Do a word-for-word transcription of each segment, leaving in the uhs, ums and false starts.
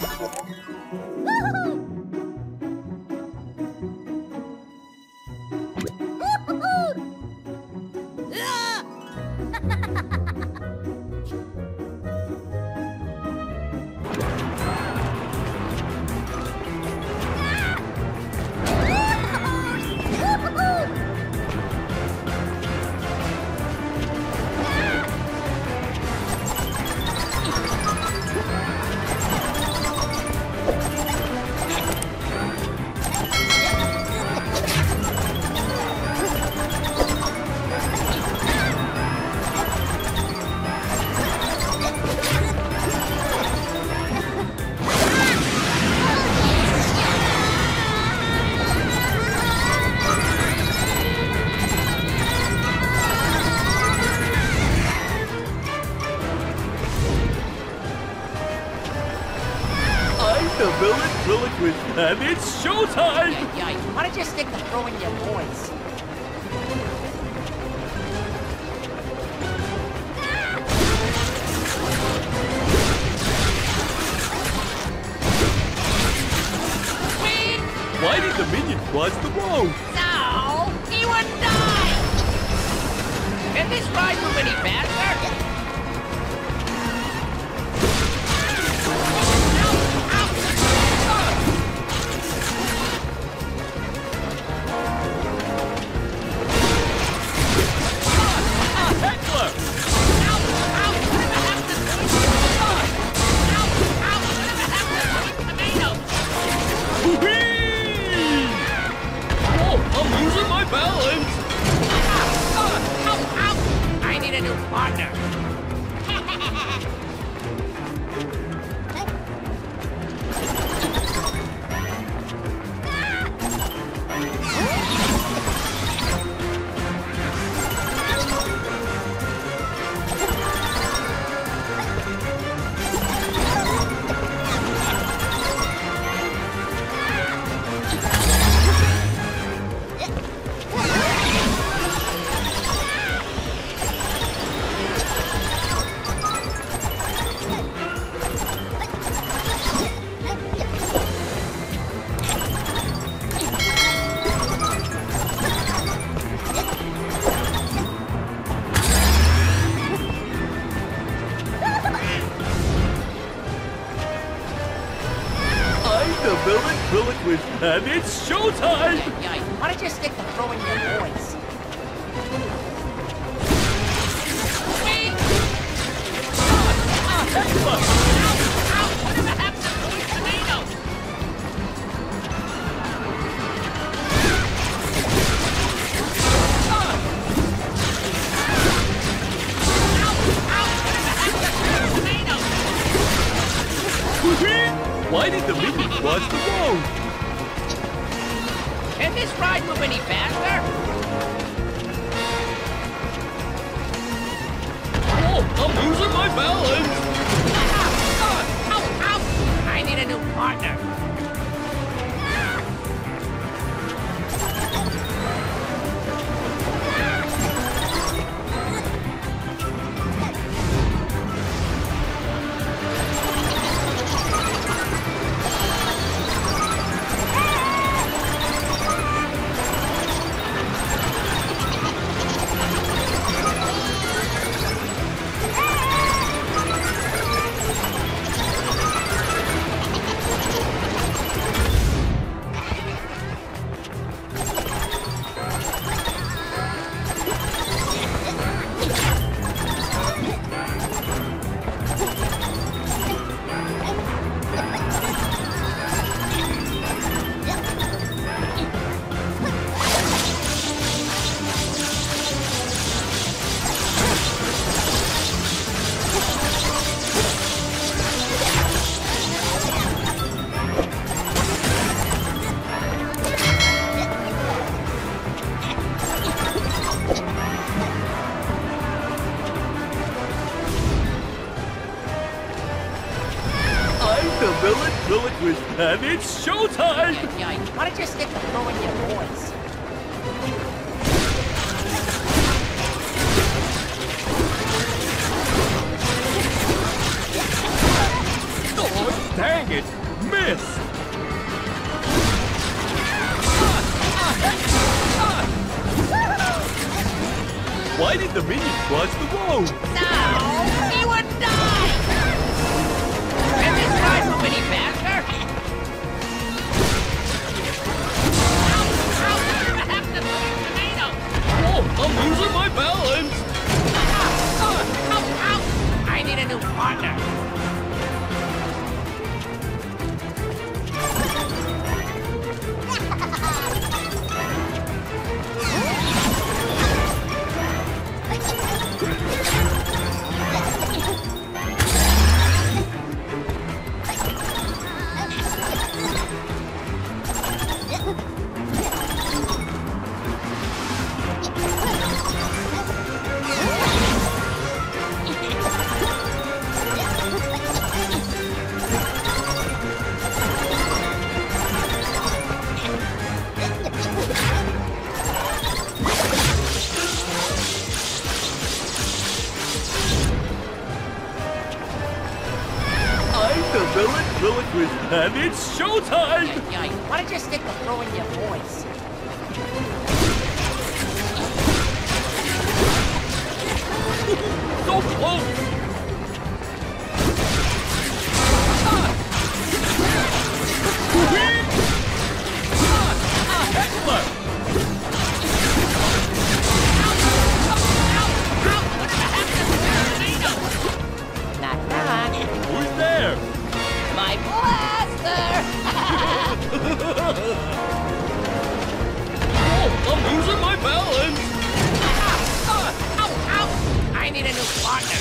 The Villaintriloquist, and it's showtime! Yeah, yeah. Why don't you stick to throwing your voice? Why did the minion cross the road? No! He would die! Can this ride move any faster? Partner. The Villaintriloquist, and it's showtime! Yeah, why don't you stick to throwing your voice? Why did the minion cross the road? Can this ride move any faster? Oh, I'm losing my balance! Ow, ow, ow. I need a new partner. The Villaintriloquist, and it's showtime! Yeah, yeah. Why don't you stick to throwing your voice? Oh. Dang it! Missed! Why did the minion cross the road? No! He would die! Can this ride move any faster? Ow! Ow! I have to move tomato! Oh, I'm losing my balance! Ow! Ow! I need a new partner! Villaintriloquist, and it's showtime! Yeah, yeah, why don't you stick to throwing your voice? So close! Excellent! Knock, knock. Who's there? My blaster! Oh, I'm losing my balance! Ow, ow! I need a new partner.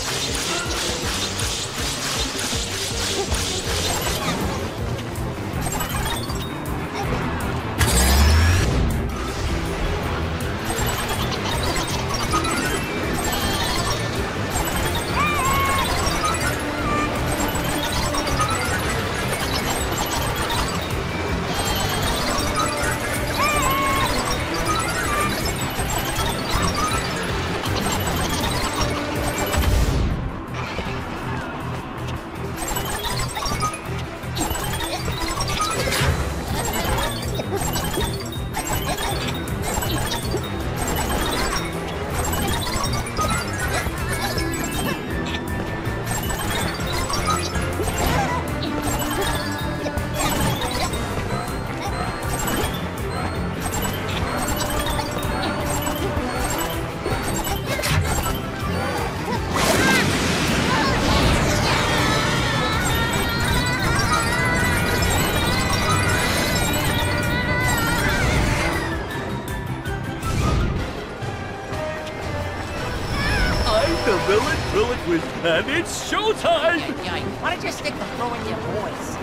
The Villaintriloquist, and it's showtime! Yeah, yeah, why don't you stick to throwing your voice?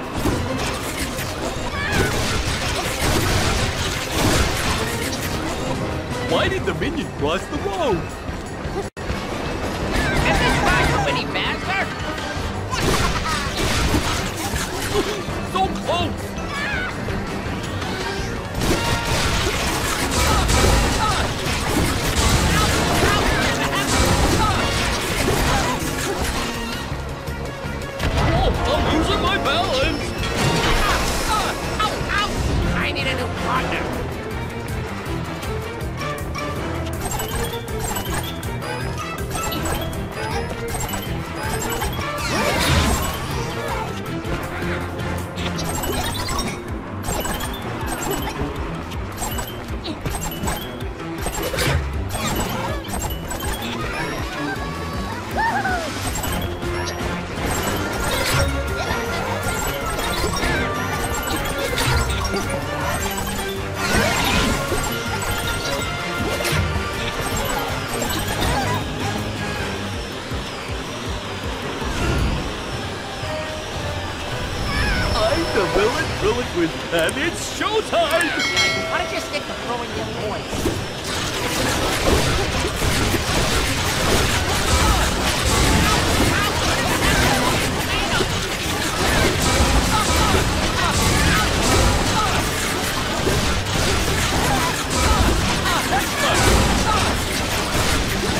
Why did the minion cross the road? Can this ride move any faster? So close! I'm losing my balance! Ow, ow! I need a new partner. The Villaintriloquist, and it's showtime! Yeah, why don't you stick to throwing your voice?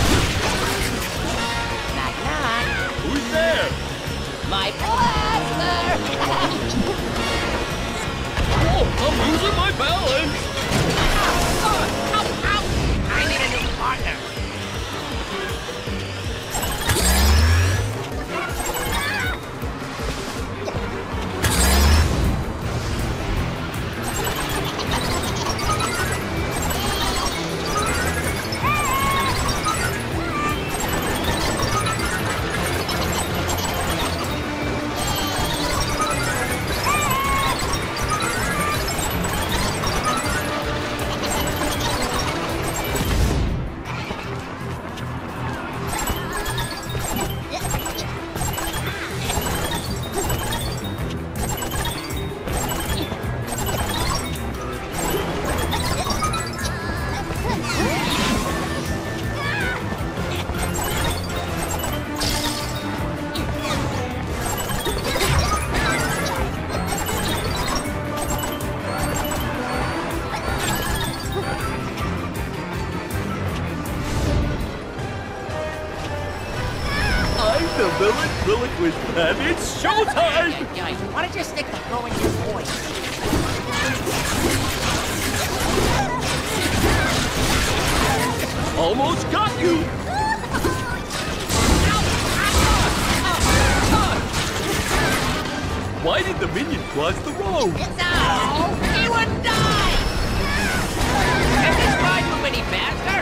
Knock, knock. Who's there? My blaster! Oh, I'm losing my balance! Ow, ow! I need a new partner. The Villaintriloquist, and it's showtime! Guys, why don't you stick to throwing your voice? Almost got you! Why did the minion cross the road? No! He would die! Can this ride move any faster?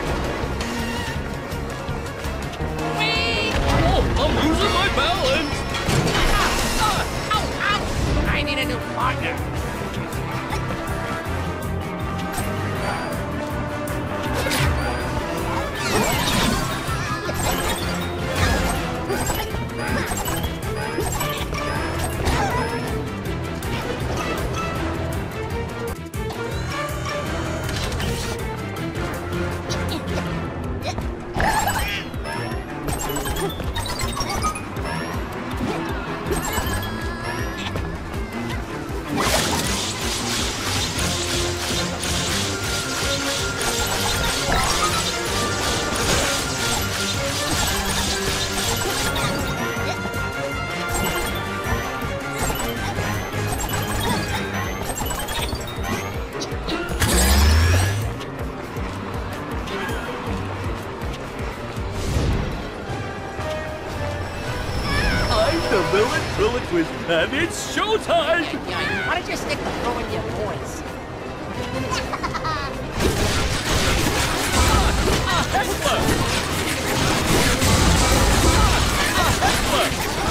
Oh, I'm losing my balance! Ow, ow! I need a new partner. The Villaintriloquist, and it's showtime! Guys, why don't you stick to throwing your voice? Heckler! Heckler!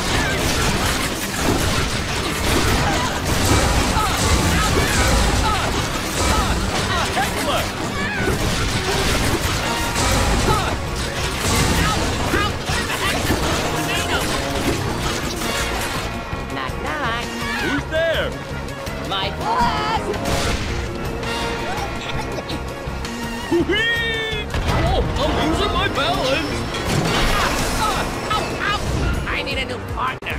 Who's there? My boss! Whee! Oh, I'm losing my balance! Ow, ow! I need a new partner.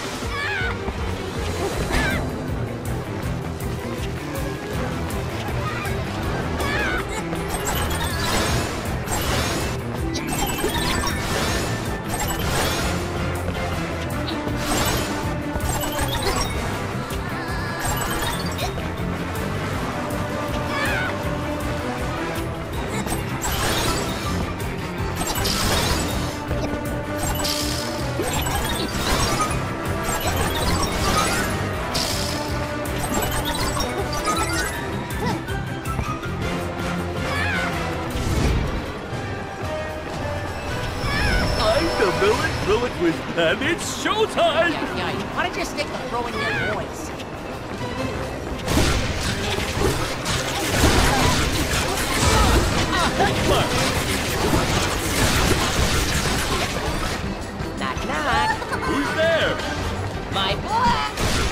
The Villaintriloquist, and it's showtime! Yeah, guys, why don't you stick to throwing your voice? Heckler! Knock, knock. Who's there? My boss!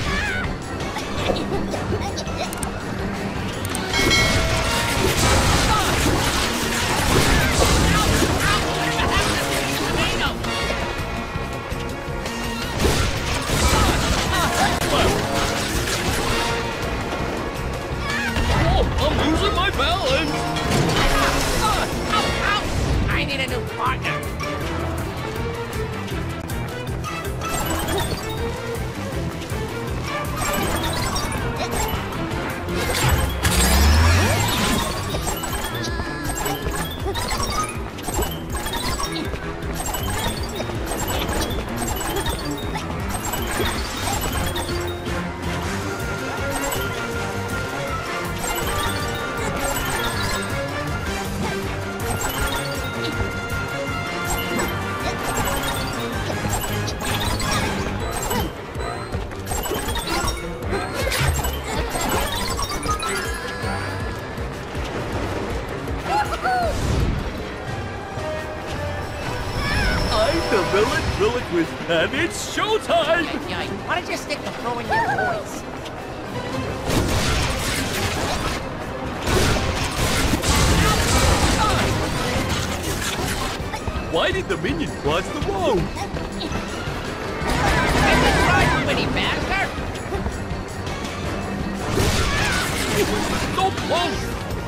I'm losing my balance! Ow, ow! I need a new partner. Ventriloquist, and it's showtime! Yeah, yeah. Why don't you stick to throwing your voice? Why did the minion cross the road? Can this ride move any faster? It was so close!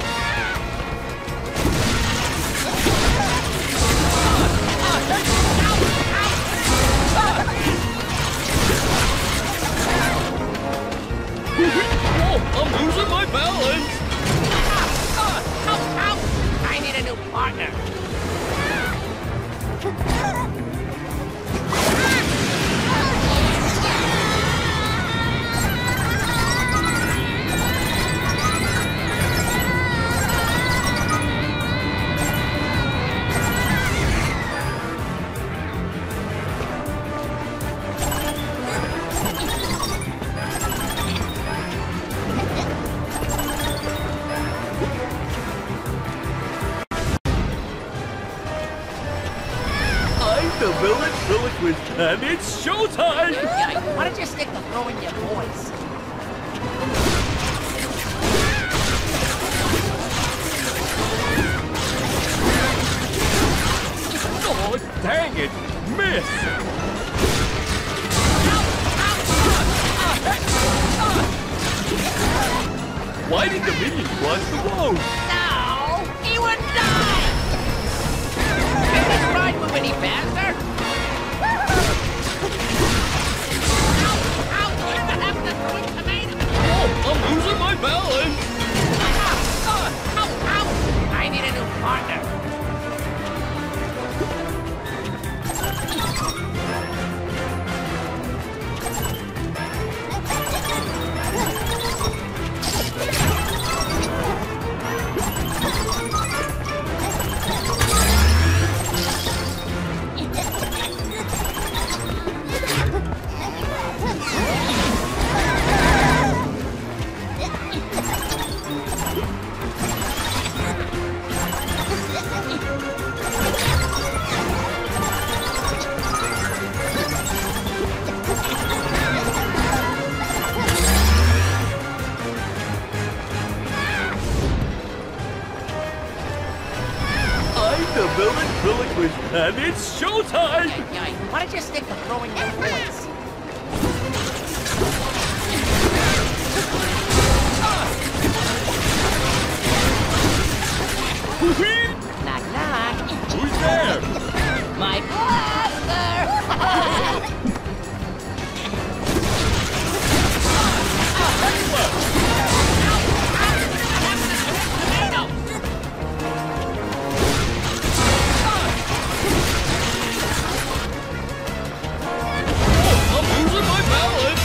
Whoa, I'm losing my balance! Ow, ow. I need a new partner. The Villaintriloquist, and it's showtime! Yeah, why don't you stick to throwing your voice? Oh, dang it! Miss! Why did the minion cross the road? No! He would die! Can this ride move any faster? Ow! Ow! What the hell to throwing tomatoes? Oh, I'm losing my balance! Ow! Ow! I need a new partner. The Villaintriloquist, and it's showtime! Yeah, yeah. Why don't you stick to throwing your voice? Knock, knock. Who's there? My blaster! I'm losing my balance!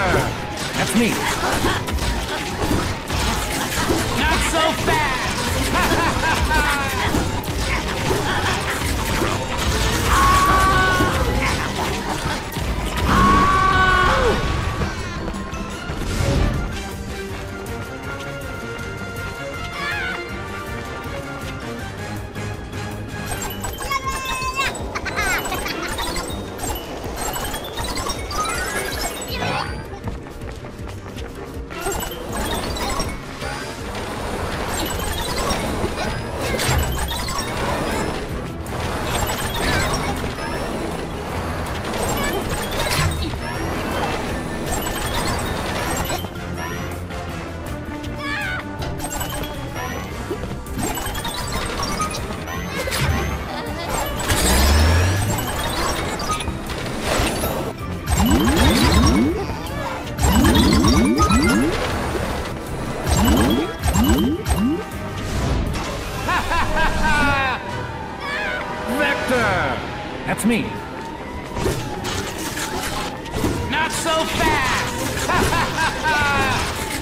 That's me. Not so fast! That's me. Not so fast! Ha ha ha ha!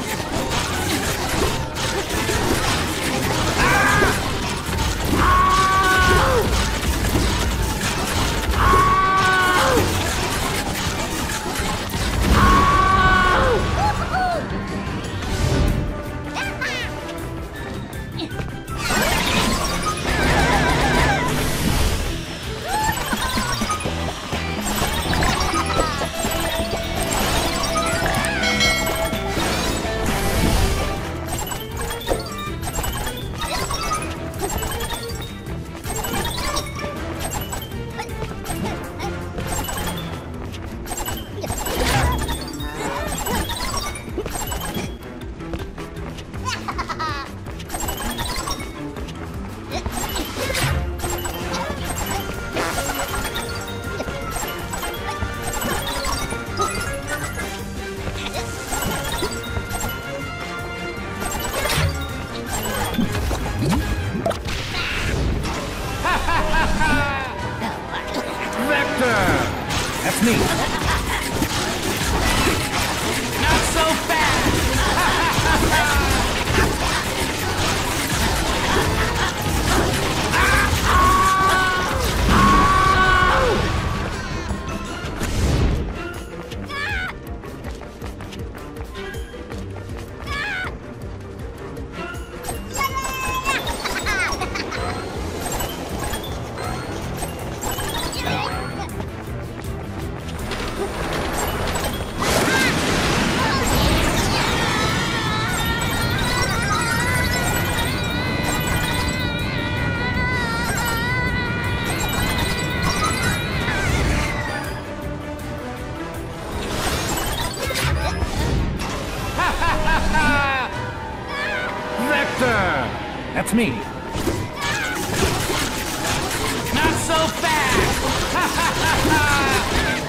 That's me. Not so fast! That's me. Not so fast! Ha ha ha ha!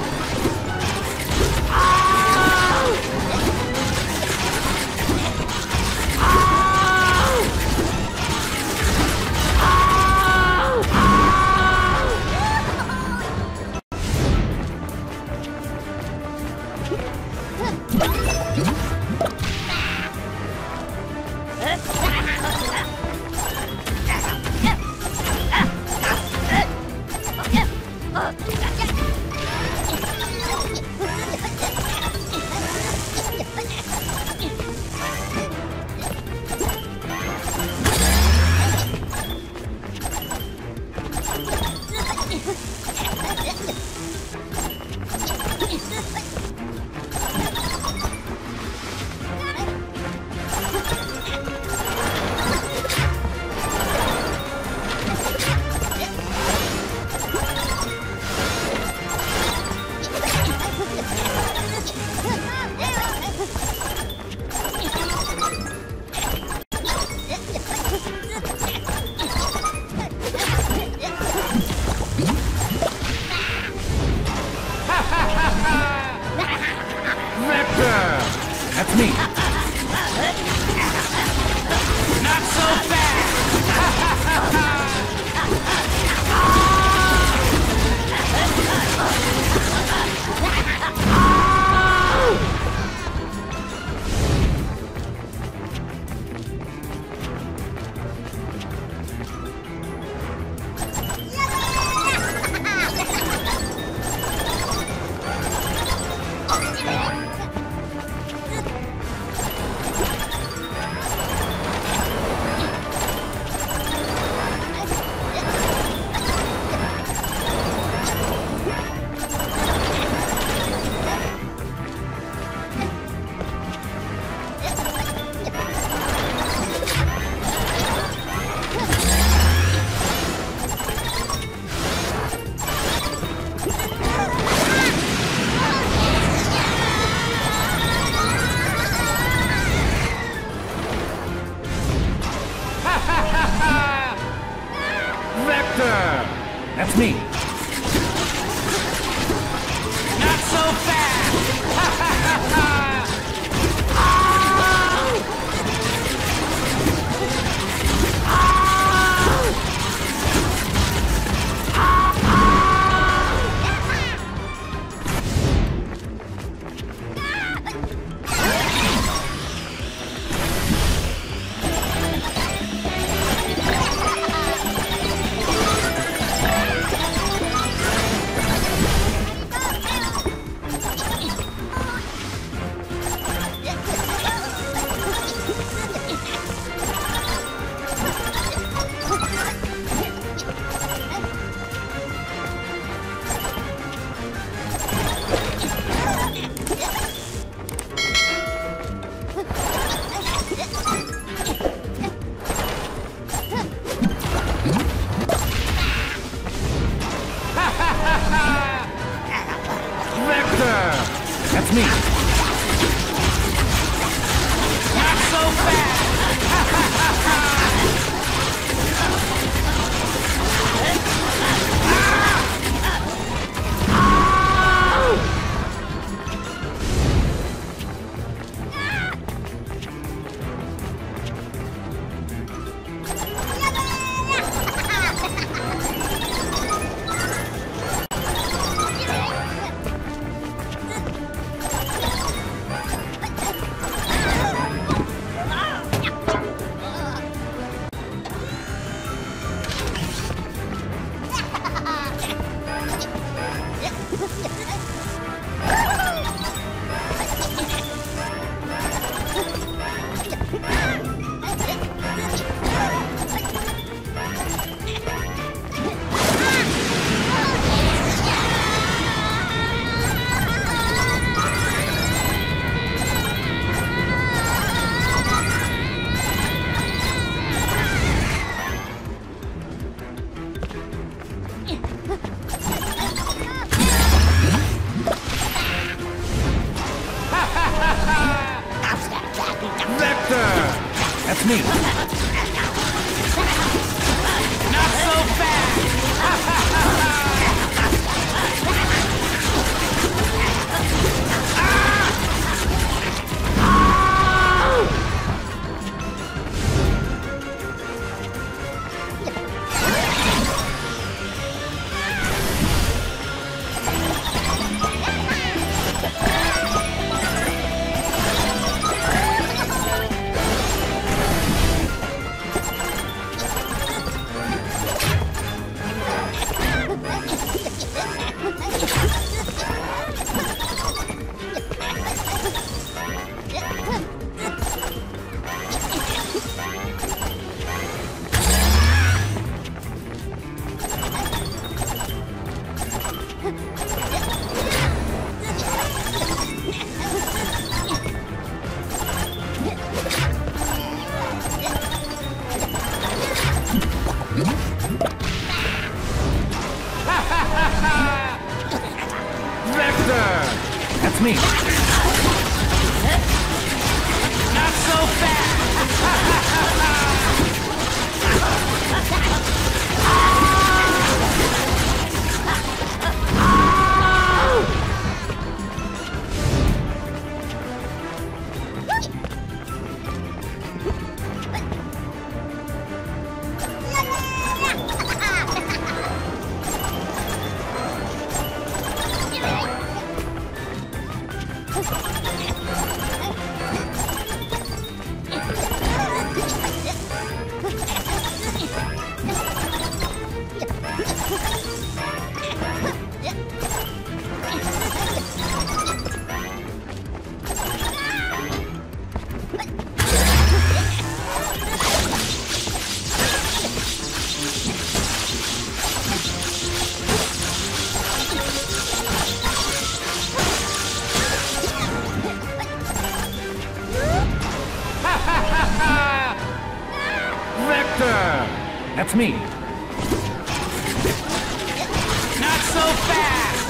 That's me. Not so fast! me. Not so fast! That's me. Not so fast! That's me. Not so fast! That's me. Not so fast!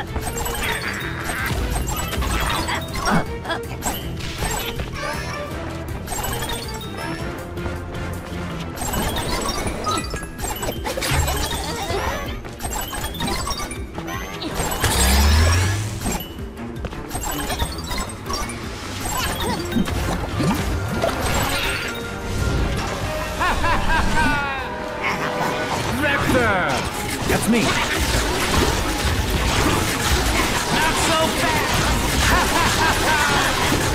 That's me. Not so fast!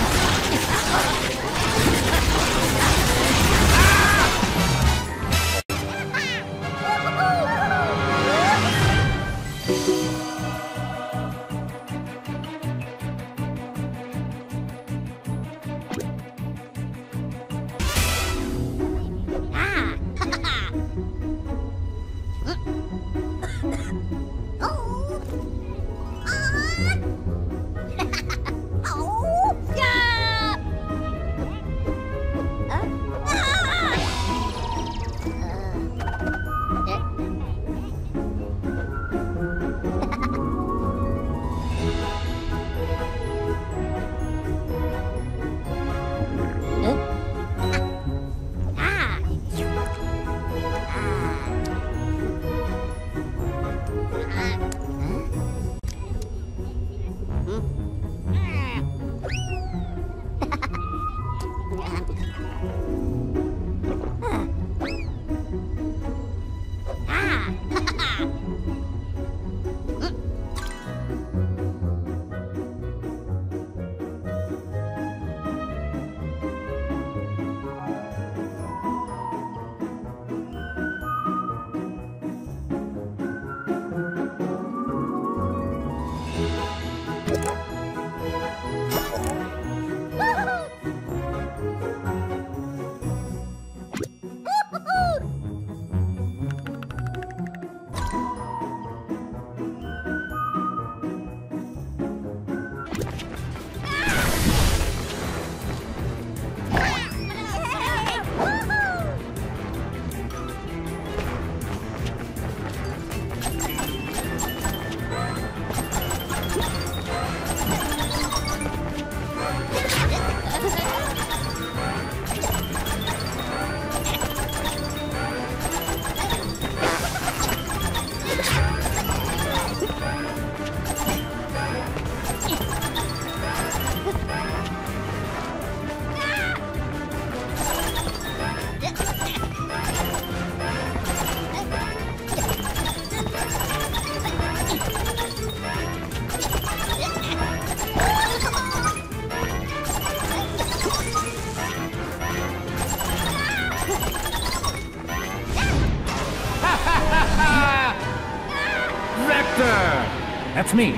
That's me.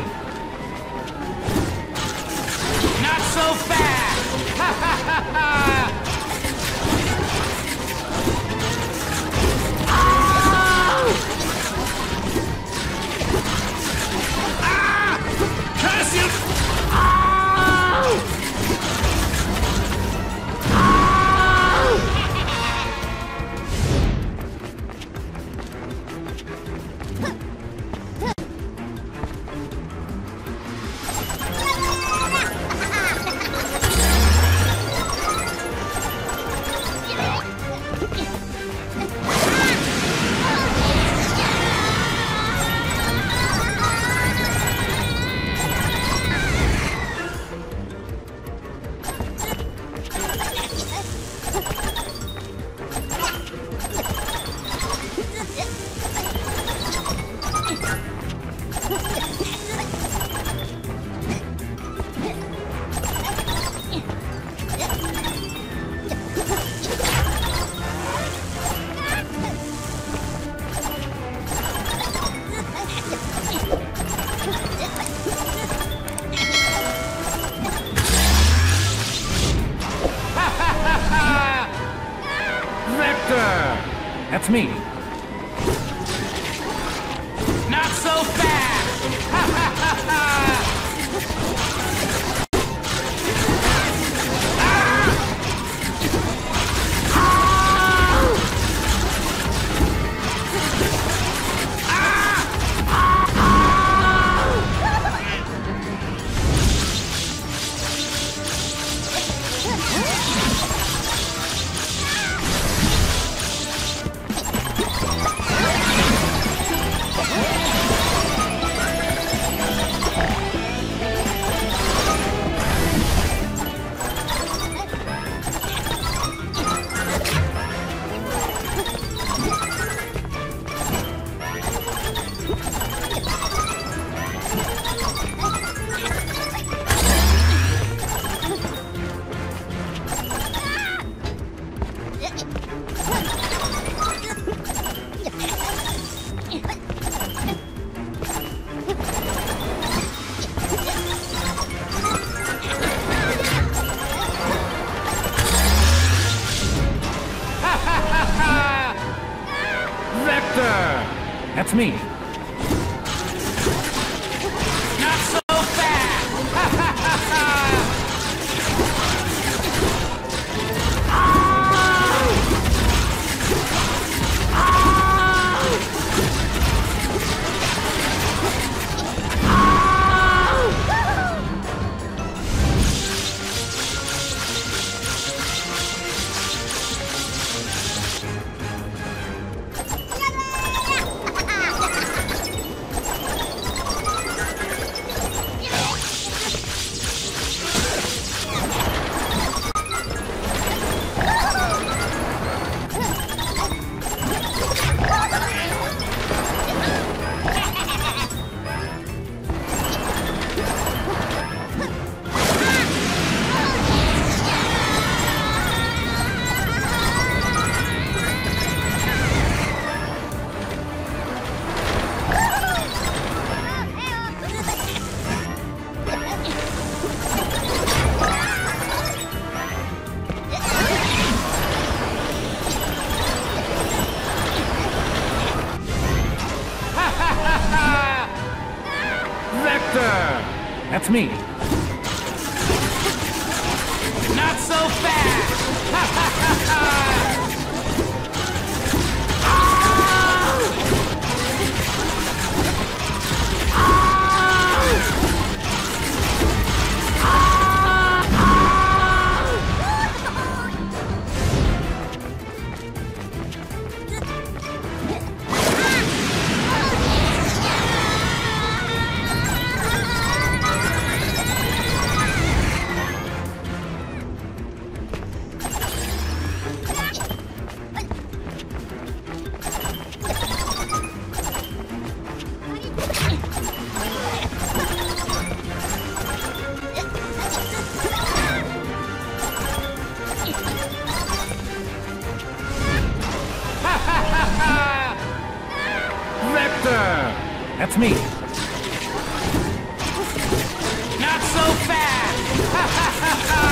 Not so fast! Ha ha ha ha! That's me. Not so fast! Ha ha ha ha! That's me. Not so fast! Ha ha ha ha! That's me. Not so fast! Ha ha ha ha! That's me. Not so fast! Ha ha ha ha!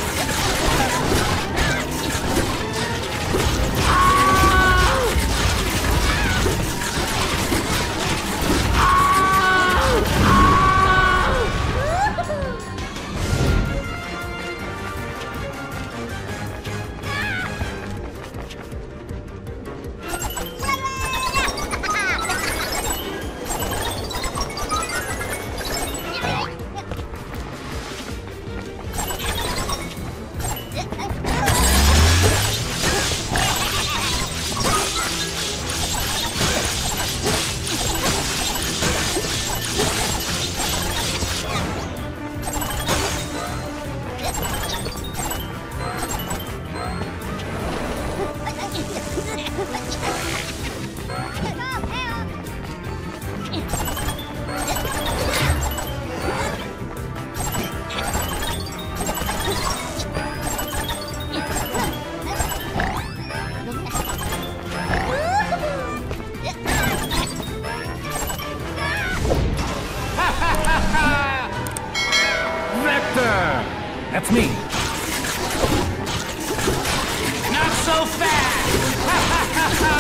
That's me. Not so fast! Ha ha ha ha!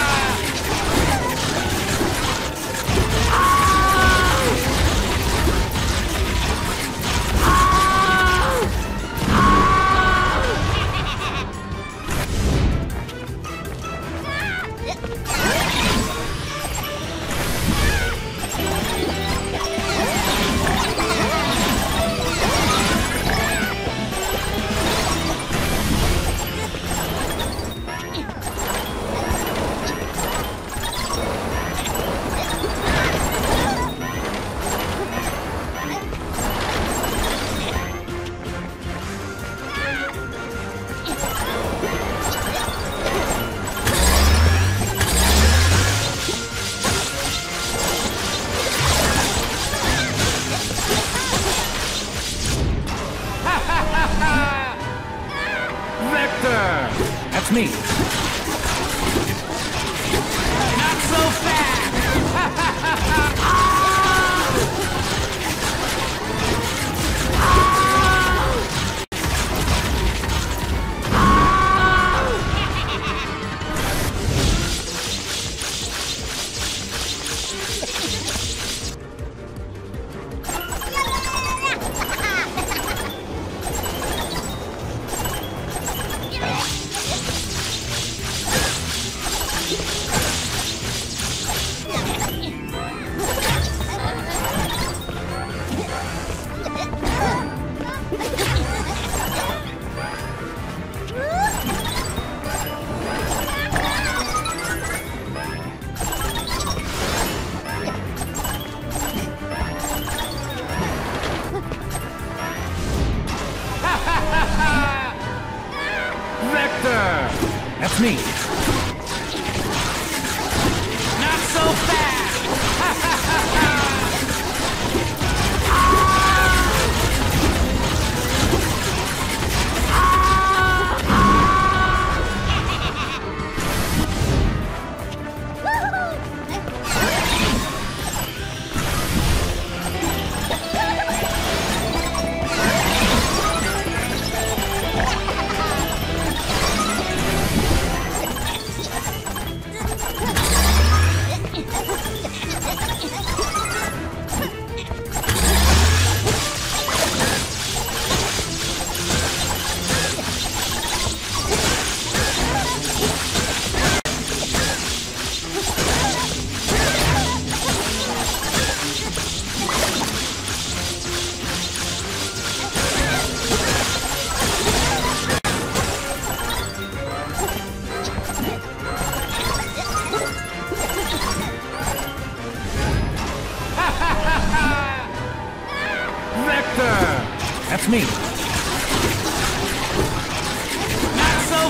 That's me. Not so fast! Ha ha ha ha! That's me. Not so fast! That's me. Not so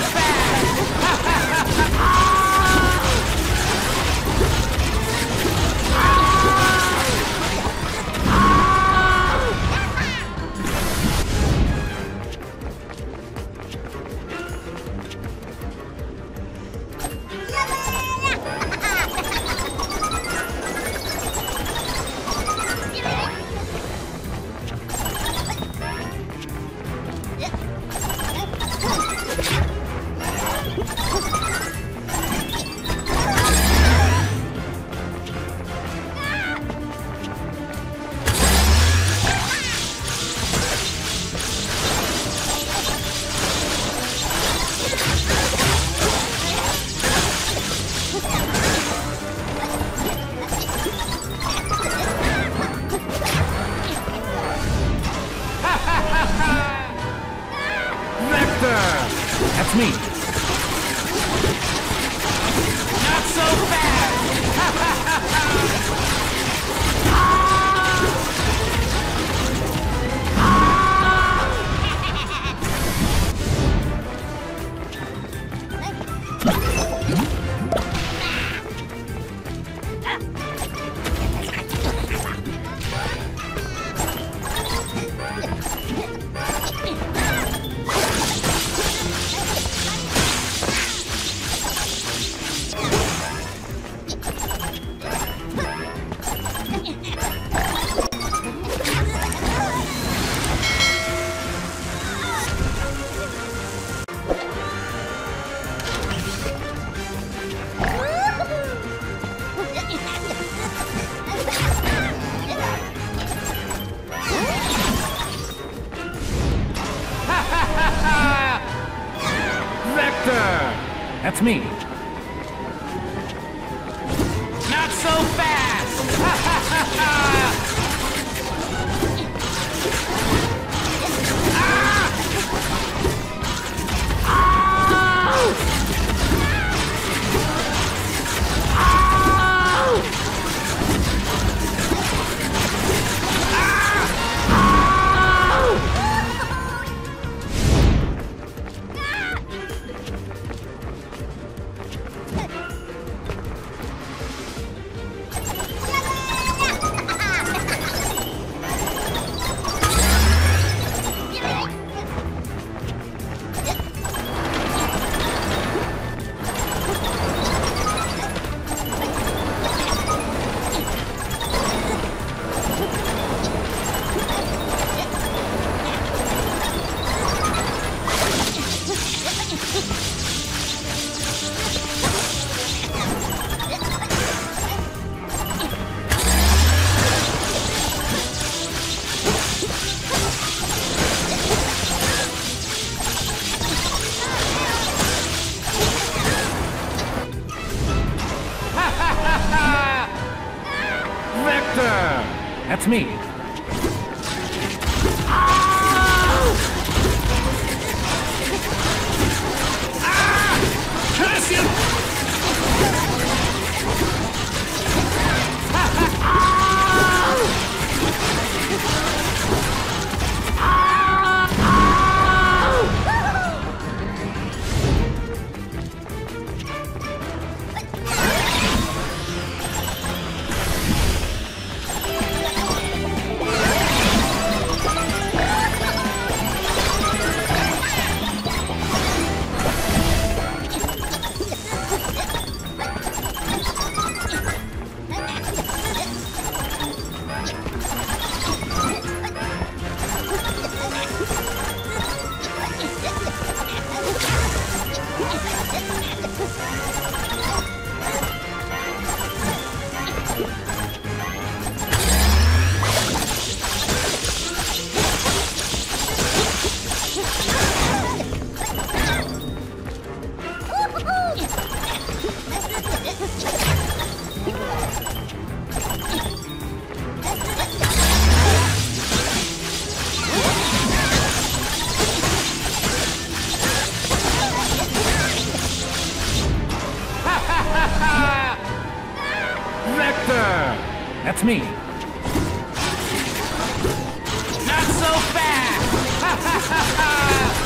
That's me. Not so That's me. Not so fast! That's me. Curse you! Hector! That's me. Not so fast! Ha ha ha ha!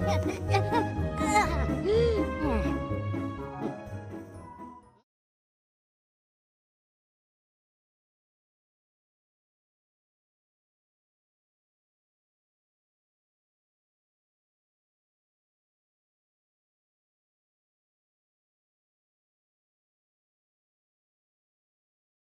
Huh?